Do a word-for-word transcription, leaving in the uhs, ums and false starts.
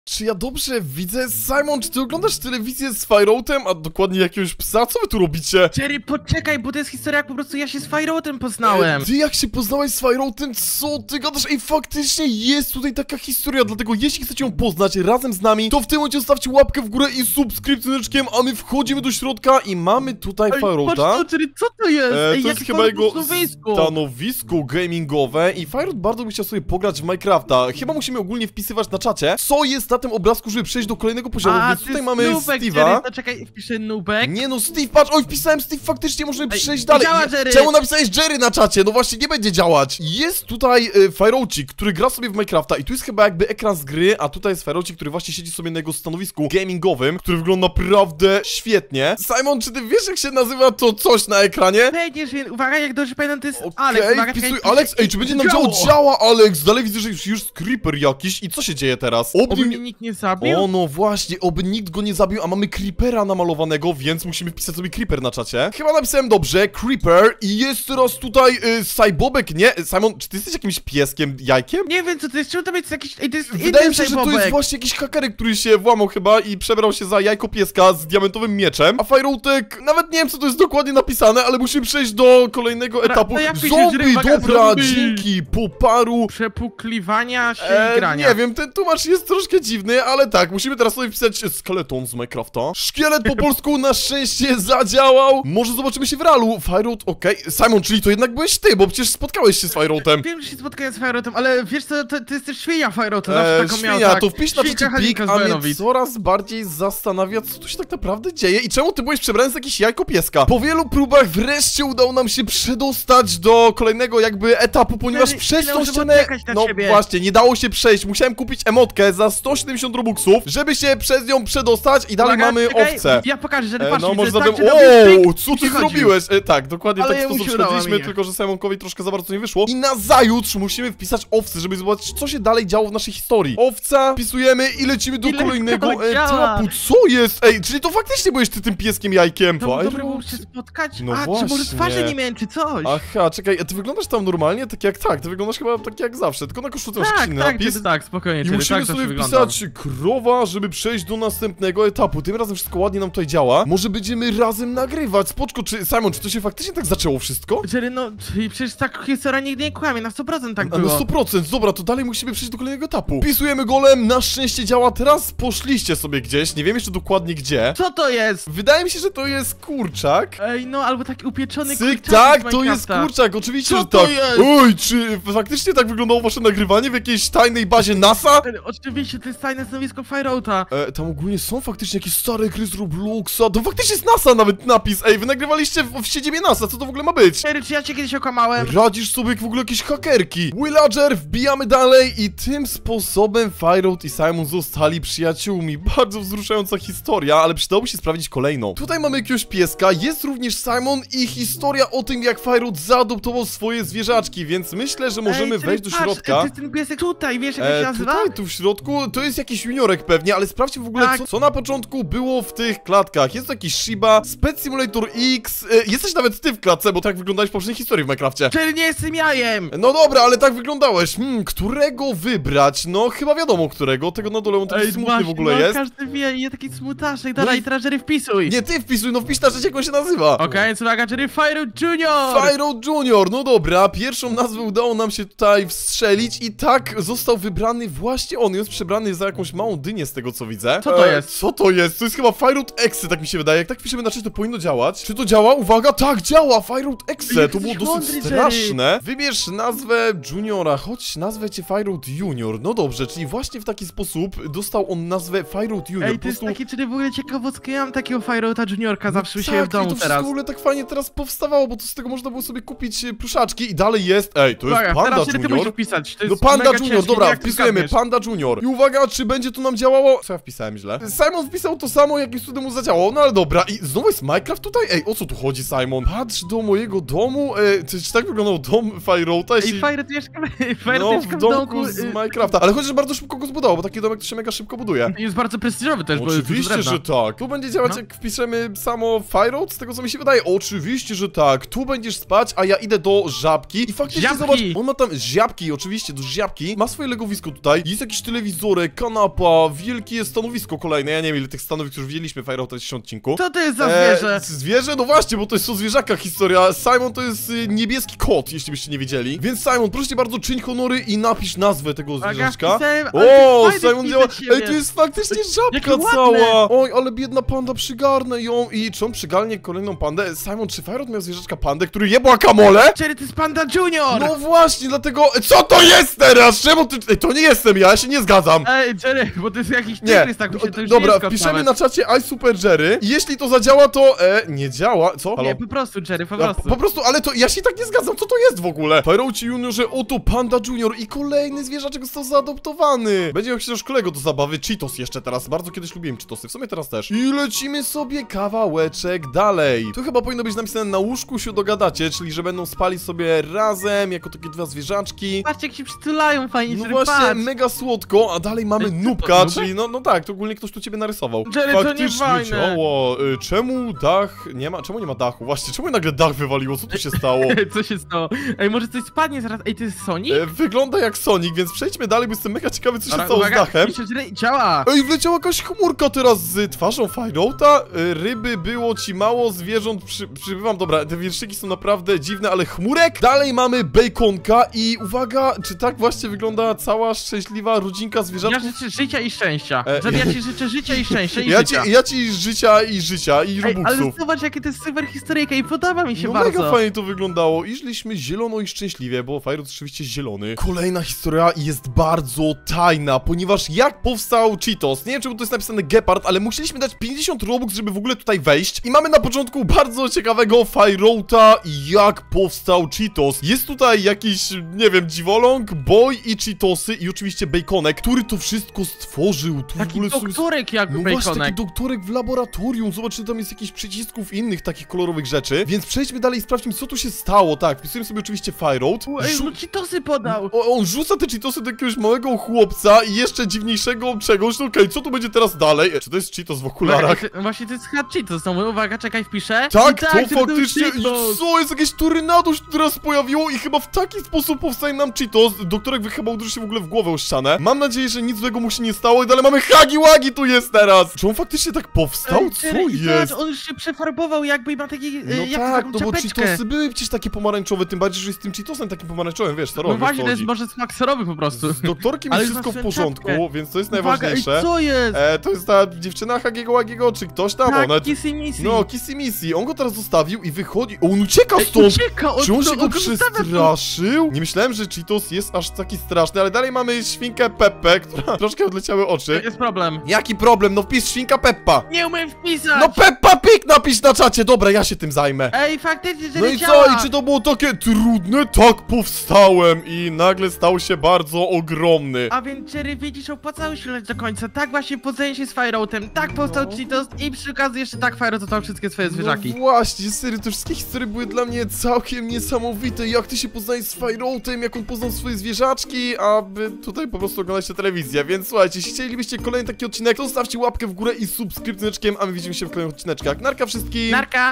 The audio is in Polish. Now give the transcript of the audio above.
Czy ja dobrze widzę? Simon, czy ty oglądasz telewizję z Fireutem, a dokładnie jakiegoś psa? Co wy tu robicie? Jerry, poczekaj, bo to jest historia, jak po prostu ja się z Fireutem poznałem. E, ty jak się poznałeś z Fireutem? Co ty gadasz? Ej, faktycznie jest tutaj taka historia, dlatego jeśli chcecie ją poznać razem z nami, to w tym momencie zostawcie łapkę w górę i subskrypcję, a my wchodzimy do środka i mamy tutaj Fireuta. Patrz, Jerry, co to jest? E, Ej, to jest chyba jego stanowisko. stanowisko gamingowe i Fireut bardzo by chciał sobie pograć w Minecrafta. Chyba musimy ogólnie wpisywać na czacie, co jest na tym obrazku, żeby przejść do kolejnego poziomu, A, więc tutaj mamy Steve'a. Jerry, to czekaj, wpiszę Nubek. Nie no, Steve, patrz, oj, wpisałem Steve, faktycznie możemy Ej, przejść dalej. działa, Jerry. Czemu napisałeś Jerry na czacie? No właśnie, nie będzie działać. Jest tutaj e, Fireucik, który gra sobie w Minecrafta i tu jest chyba jakby ekran z gry, a tutaj jest Fireucik, który właśnie siedzi sobie na jego stanowisku gamingowym, który wygląda naprawdę świetnie. Simon, czy ty wiesz, jak się nazywa to coś na ekranie? Będziesz, uwaga, jak dobrze pamiętam, to jest Okej, Alex. Uwaga, wpisuj czekaj, Alex. Ej, czy będzie nam działo? Działa, Alex! Dalej widzę, że już, już creeper jakiś. I co się dzieje teraz? Oby mnie nikt nie zabił. O, no właśnie, oby nikt go nie zabił, a mamy creepera namalowanego, więc musimy wpisać sobie creeper na czacie. Chyba napisałem dobrze, creeper i jest teraz tutaj y, Sajbobek, nie? Simon, czy ty jesteś jakimś pieskiem, jajkiem? Nie wiem, co to jest, czemu tam jest jakiś... Ej, to jest Wydaje inny mi się, że to Sajbobek. jest właśnie jakiś hakerek, który się włamał chyba i przebrał się za jajko pieska z diamentowym mieczem. A Fireutek, nawet nie wiem, co to jest dokładnie napisane, ale musimy przejść do kolejnego Dobra, etapu. to ja piszę, Zombie, że uwaga, dobra, zombie. dzięki, po paru... Przepukliwania się E, i grania. nie wiem, ten tłumacz jest troszkę dziwny, ale tak, musimy teraz sobie wpisać skeleton z Minecrafta. Szkielet po polsku na szczęście zadziałał. Może zobaczymy się w realu. Fireout, okej. Okay. Simon, czyli to jednak byłeś ty, bo przecież spotkałeś się z Fireutem. Wiem, że się spotkałem z Fireutem, ale wiesz co, to, to jest też świnia Fireuta, zawsze Eee, taką miał, świnia, tak. to wpisz na Świnka trzeci pik, Halika z a mnie Benowic. coraz bardziej zastanawia, co tu się tak naprawdę dzieje i czemu ty byłeś przebrany za jakieś jajko pieska. Po wielu próbach wreszcie udało nam się przedostać do kolejnego jakby etapu, ponieważ Jerry, przez nie tą muszę ścianę... poczekać na No ciebie. właśnie, nie dało się przejść, musiałem kupić emotkę za sto siedemdziesiąt robuxów, żeby się przez nią przedostać i dalej Uwaga, mamy czekaj, owce. Ja pokażę, że E, patrz, no to może jest zatem... tak, że robisz Ooo, pyk co i ty chodził. zrobiłeś? E, tak, dokładnie Ale w taki jemu sposób się udało, przechodziliśmy, mnie. tylko że Simonkowi troszkę za bardzo nie wyszło. I na zajutrz musimy wpisać owce, żeby zobaczyć, co się dalej działo w naszej historii. Owca, wpisujemy i lecimy do Ile kolejnego to działa? etapu. Co jest? Ej, czyli to faktycznie byłeś ty tym pieskiem jajkiem. To był dobry Fireught? mógł się spotkać. No A, czy może właśnie. twarzy nie miałem, czy coś? Aha, czekaj, a ty wyglądasz tam normalnie? Tak jak tak, ty wyglądasz chyba tak jak zawsze, tylko na koszulce masz tak, inny tak, napis. tak, tak, spokojnie, I Jerry, musimy tak sobie zawsze wyglądam. wpisać krowa, żeby przejść do następnego etapu. Tym razem wszystko ładnie nam tutaj działa. Może będziemy razem nagrywać. Spoczko, czy Simon, czy to się faktycznie tak zaczęło wszystko? Jerry, no, czyli przecież tak historia nigdy nie kłamie, na sto procent tak A było. na sto procent, dobra, to dalej musimy przejść do kolejnego etapu. Wpisujemy golem, na szczęście działa. Teraz poszliście sobie gdzieś, nie wiem jeszcze dokładnie gdzie. Co to jest? Wydaje mi się, że to jest kurczak. Ej, no, albo taki upieczony Cyk, kurczak tak, z to jest Minecrafta. kurczak, oczywiście, Co że to tak. jest? Oj, czy faktycznie tak wyglądało wasze nagrywanie w jakiejś tajnej bazie NASA? Ej, oczywiście, to jest tajne stanowisko Fireuta. E, tam ogólnie są faktycznie jakieś stare gry z Robloxa. To faktycznie jest NASA nawet napis. Ej, wy nagrywaliście w, w siedzibie NASA, co to w ogóle ma być? Jerry, czy ja cię kiedyś okłamałem? Radzisz sobie jak w ogóle jakieś hakerki. Villager, wbijamy dalej i tym sposobem Fireout i Simon zostali przyjaciółmi. Bardzo wzruszająca historia, ale przydałoby się sprawdzić kolejną. Tutaj mamy jakiegoś pieska, jest również Simon i historia o tym, jak Fireout zaadoptował swoje zwierzaczki, więc myślę, że możemy Ej, Jerry, wejść do patrz, środka. To jest ten piesek tutaj, wiesz jak on się E, nazywa? tutaj, tu w środku, to jest jakiś juniorek pewnie, ale sprawdźmy w ogóle, Tak. co, co na początku było w tych klatkach. Jest to jakiś Shiba, Pet Simulator X, e, jesteś nawet ty w klatce, bo tak wyglądałeś w poprzedniej historii w Minecrafcie. Jerry, nie jestem jajem! No dobra, ale tak wyglądałeś. Hmm, którego wybrać? No, chyba wiadomo którego. Tego na dole on taki smutny właśnie, w ogóle no, jest. każdy wie, nie taki smutaszek. No Dalej, i- teraz Jerry wpisuj. Nie, ty wpisuj, no wpisz na rzecz, jak on się nazywa. Okej, okay, co uwaga, Jerry Fireout Junior! Fireout Junior, no dobra, pierwszą nazwę udało nam się tutaj wstrzelić i tak został wybrany właśnie on. Jest przebrany za jakąś małą dynię z tego co widzę. Co to jest? Co to jest? To jest chyba Fireout Exe, tak mi się wydaje. Jak tak piszemy na czacie, to powinno działać. Czy to działa? Uwaga, tak działa! Fireout Exe, Jak to było jesteś dosyć mądry, straszne. Wybierz nazwę Juniora, choć nazwę cię Fireout Junior. No dobrze, czyli właśnie w taki sposób dostał on nazwę Fireout Junior. Ej, Po to jest prostu- takie, czyli w ogóle ciekawostka, ja mam takiego Fireouta Juniorka zawsze u tak, siebie w i domu to wszystko teraz. w ogóle tak fajnie teraz powstawało, bo to z tego można było sobie kupić e, pluszaczki i dalej jest, ej, to jest Uwaga, Panda teraz Jerry, ty musisz Junior. wpisać, to No jest Panda mega Junior, ciężkie, dobra, jak ty wpisujemy zgadniesz. Panda Junior. I uwaga, czy będzie to nam działało? Co ja wpisałem źle? Simon wpisał to samo, jakimś cudem mu zadziałało, no ale dobra. I znowu jest Minecraft tutaj? Ej, o co tu chodzi, Simon? Patrz do mojego domu, e, czy, czy tak wyglądał dom Fireouta? Ej, Jeśli... Fireout mieszka, Fireout No, mieszka w w domku domku, z y, Minecrafta, ale chociaż bardzo szybko go zbudował, bo taki domek to się mega szybko buduje. Jest bardzo prestiżowy też, bo jest dużo Oczywiście, drewna. że tak. Tu będzie działać, No. jak wpiszemy samo Fireout, z tego co mi się wydaje. Oczywiście, że tak. Tu będziesz spać, a ja idę do żabki. I faktycznie Żabki. zobacz, on ma tam żabki, oczywiście, do żabki. Ma swoje legowisko tutaj. Jest jakiś telewizorek, kanapa, wielkie stanowisko kolejne. Ja nie wiem, ile tych stanowisk już widzieliśmy w Fireuta w dzisiejszym odcinku. Co to jest za E, zwierzę? zwierzę? No właśnie, bo to jest o zwierzakach historia. Simon to jest y, niebieski kot, jeśli byście nie wiedzieli. Więc Simon, proszę cię bardzo, czyń honory i napisz nazwę tego zwierzaczka. wpisałem, ale to O, jest fajny Simon wpis działa. dla ciebie. Ej, tu jest faktycznie Jakie żabka ładne. cała. Oj, ale biedna panda, przygarnę ją. I czy on przygarnie kolejną pandę? Simon, czy Fireout miał zwierzaczka pandę, który je guacamole? Jerry, to jest Panda Junior! No właśnie, dlatego... Co to jest teraz? Czemu ty... Ej, to nie jestem ja, ja się nie zgadzam. Ej, Jerry, bo to jest jakiś Nie, tygrys, tak mi się to już dobra, nie jest kot wpiszemy nawet. na czacie I Super Jerry. I jeśli to zadziała, to... E, nie działa. Co? Halo? Nie, po prostu, Jerry, po A, prostu. po, po prostu, ale to ja się tak nie zgadzam, co to jest w ogóle? Fireucie Juniorze, oto Panda Junior i kolejny zwierzaczek został zaadoptowany. Będzie miał przecież kolego do zabawy, Cheetos jeszcze teraz, bardzo kiedyś lubiłem Cheetosy, w sumie teraz też. I lecimy sobie kawałeczek dalej. Tu chyba powinno być napisane na łóżku się dogadacie, czyli że będą spali sobie razem, jako takie dwa zwierzaczki. Patrzcie, jak się przytulają fajnie, No Jerry, właśnie, patrz. mega słodko, a dalej mamy Ej, co to, nubka, nubek? czyli no, no tak, to ogólnie ktoś tu ciebie narysował. Jerry, to nie Faktycznie fajne. ciało. Y, czemu dach nie ma, czemu nie ma dachu? Właśnie, czemu nagle dach wywaliło? Co tu się stało? Co się stało? Ej, może coś spadnie zaraz. Ej, to jest Sonic? E, wygląda jak Sonic, więc przejdźmy dalej, bo jestem mega ciekawy, co się Dobra, stało uwaga, z dachem. pisze, Jerry, działa! Ej, wleciała jakaś chmurka teraz z twarzą Fireouta. E, ryby było ci mało, zwierząt przy, przybywam. Dobra, te wierszyki są naprawdę dziwne, ale chmurek. Dalej mamy baconka i uwaga, czy tak właśnie wygląda cała szczęśliwa rodzinka Ja zwierzaków? życzę życia i szczęścia. E, Jerry, ja ci życzę życia i szczęścia i Ja ci, życia. ja ci życia i życia i Ej, ale robuxów. zobacz, jakie to jest super historyjka i podoba mi się No bardzo. mega fajnie to wyglądało i szliśmy zielono i szczęśliwie, bo Fireout oczywiście zielony. Kolejna historia jest bardzo tajna, ponieważ jak powstał Cheetos, nie wiem czemu to jest napisane Gepard, ale musieliśmy dać pięćdziesiąt robux, żeby w ogóle tutaj wejść. I mamy na początku bardzo ciekawego Fireouta, jak powstał Cheetos. Jest tutaj jakiś, nie wiem, dziwoląg, boy i Cheetosy i oczywiście baconek, który to wszystko stworzył. Tu w Taki ogóle są... doktorek jak No właśnie, taki baconek. doktorek w laboratorium. Zobacz, czy tam jest jakiś przycisków innych takich kolorowych rzeczy. Więc przejdźmy dalej i sprawdźmy, co tu się stało. Tak, wpisujemy sobie oczywiście Fireout. U, Ej, Rzu- no Cheetosy podał. o, on rzuca te Cheetosy do jakiegoś małego chłopca i jeszcze dziwniejszego czegoś. No okej, co tu będzie teraz dalej? E, czy to jest Cheetos w okularach? Właśnie, właśnie to jest chyba Cheetos, no uwaga, czekaj, wpiszę. Tak, I to to był faktycznie. Cheetos. Co, jest jakieś tornado się tu teraz pojawiło i chyba w taki sposób powstaje nam Cheetos. Doktorek wy chyba uderzy się w ogóle w głowę o ścianę. Mam nadzieję, że nic złego mu się nie stało i dalej mamy Hagi Wagi tu jest teraz. Czy on faktycznie tak powstał? Ej, Co Jerry, i jest? zobacz, on już się przefarbował jakby i ma taki, No e, jak tak, taką no bo czapeczkę. Cheetosy były przecież takie pomarańczowe, tym bardziej, że jest tym Cheetosem takim pomarańczowym, wiesz, co No robisz, właśnie, co to jest chodzi. może smak serowy po prostu. Z doktorkiem Ale jest już wszystko ma w swoją porządku, czapkę. więc to jest Uwaga, najważniejsze. ej, co jest? E, to jest ta dziewczyna Hagiego Łagiego, czy ktoś tam, Tak, ona... Kissy Missy. No, Kissy Missy, on go teraz zostawił i wychodzi... O, on ucieka Ej, stąd! ucieka, on, Czy on się to- go on zostawia tu. przestraszył? Nie myślałem, że Cheetos jest aż taki straszny, ale dalej mamy świnkę Peppę, która troszkę odleciały oczy. Jest problem. Jaki problem? No wpisz świnka Peppa. Nie umiem wpisać! No Peppa Pig napisz na czacie, dobra, ja się tym zajmę. Ej, faktycznie, że No nie i działa. co? I czy to było takie trudne? Tak, powstałem i nagle stał się bardzo ogromny. A więc, Jerry, widzisz, opłacało się leć do końca. Tak właśnie podzenie się z Fireoutem, tak powstał No. Cheetos i przy okazji jeszcze tak Fireout dodał wszystkie swoje zwierzaki. No właśnie, serio, te wszystkie historie były dla mnie całkiem niesamowite. Jak ty się poznałeś z Fireoutem, jak on poznał swoje zwierzaczki, a wy tutaj po prostu oglądacie telewizję. Więc słuchajcie, jeśli chcielibyście kolejny taki odcinek, to zostawcie łapkę w górę i subskrypcjoneczkiem, a my widzimy się w kolejnych odcineczkach. Narka wszystkim! Narka!